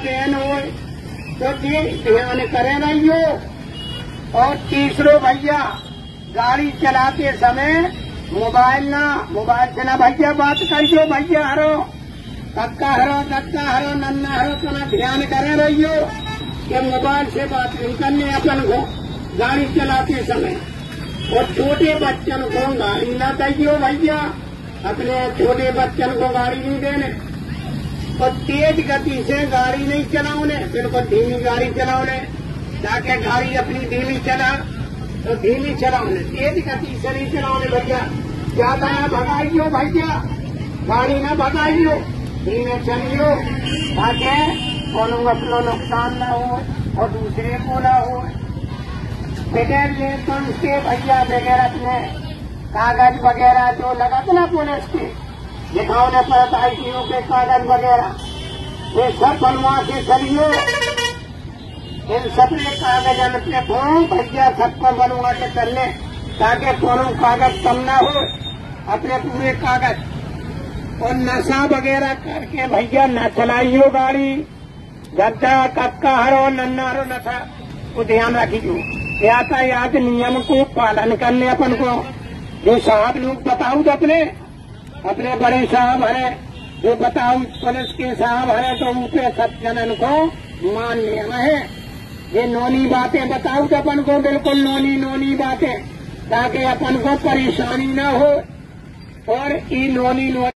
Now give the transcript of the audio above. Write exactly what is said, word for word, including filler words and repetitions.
बहन हो तो जी ध्यान करें रहियो। और तीसरो भैया, गाड़ी चलाते समय मोबाइल ना मोबाइल से ना भैया बात करियो। भैया हरो कक्का हरो दक्का हरो नन्ना हरो तो ना ध्यान करें रहियो कि मोबाइल से बात नहीं करने अपन को गाड़ी चलाते समय। और छोटे बच्चन को गाड़ी ना दियो भैया, अपने छोटे बच्चन को गाड़ी नहीं देने। और तेज गति से गाड़ी नहीं चलाओने, बिल्कुल धीमी गाड़ी चलाओने, ताकि गाड़ी अपनी धीमी चला तो धीमी चलाओने, तेज गति से नहीं चलाओने भैया। ज्यादा ना भगाइयो भैया, गाड़ी ना भगाइयो, धीमे चलियो ताकि कोनो अपनो नुकसान न हो और दूसरे को न हो। बगैर लाइसेंस के भैया, बगैर अपने कागज वगैरह जो लगत ना पुलिस के दिखाने पड़ता है के कागज वगैरह, ये सब बनवा के चलियो। इन सबके कागज पे फॉर्म भैया सबको बनवा के कर ले, ताकि कोनो कागज कम ना हो, अपने पूरे कागज। और नशा वगैरह करके भैया न चलाइयो गाड़ी। गद्दा कक्का हरो नन्ना हरो नशा को ध्यान रखियो। यातायात नियम को पालन करने अपन को जो साहब लोग बताऊ तो अपने अपने बड़े साहब है जो बताऊ पुलिस के साहब है तो ऊपे सब जनन को मान लेना है। ये नोनी बातें बताऊ तो अपन को बिल्कुल नोनी नोनी बातें, ताकि अपन को परेशानी न हो। और ये नोनी नोनी